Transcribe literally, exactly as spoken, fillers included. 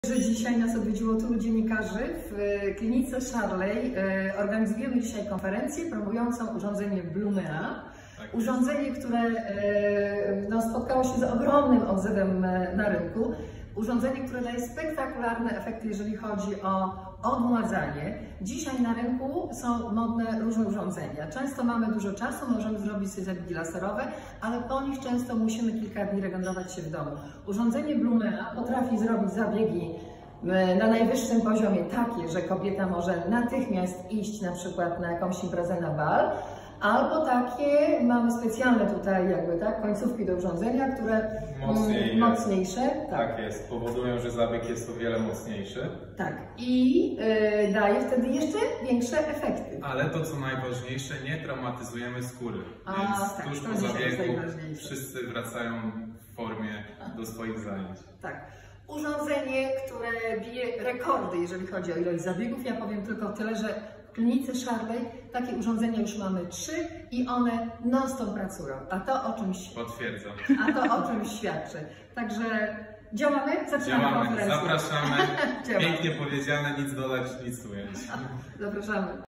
Że dzisiaj nas odwiedziło tylu dziennikarzy. W klinice Sharley organizujemy dzisiaj konferencję promującą urządzenie Blumea. Tak. Urządzenie, które no, spotkało się z ogromnym odzewem na rynku. Urządzenie, które daje spektakularne efekty, jeżeli chodzi o odmładzanie. Dzisiaj na rynku są modne różne urządzenia. Często mamy dużo czasu, możemy zrobić sobie zabiegi laserowe, ale po nich często musimy kilka dni regenerować się w domu. Urządzenie Blumea potrafi zrobić zabiegi na najwyższym poziomie takie, że kobieta może natychmiast iść na przykład na jakąś imprezę na bal, albo takie, mamy specjalne tutaj jakby tak, końcówki do urządzenia, które Mocniej mocniejsze. Tak. tak jest, powodują, że zabieg jest o wiele mocniejszy. Tak, i yy, daje wtedy jeszcze większe efekty. Ale to co najważniejsze, nie traumatyzujemy skóry. A, Więc tak, tuż to po zabiegu wszyscy wracają w formie do swoich zajęć. Tak. Urządzenie, które bije rekordy, jeżeli chodzi o ilość zabiegów. Ja powiem tylko tyle, że w klinice Sharley takie urządzenia już mamy trzy i one non-stop pracują. A to o czymś Potwierdzam. A to o czymś świadczy. Także działamy? Zaczynamy Działamy, konferencję. zapraszamy. Pięknie powiedziane, nic dodać, nic ująć. Zapraszamy.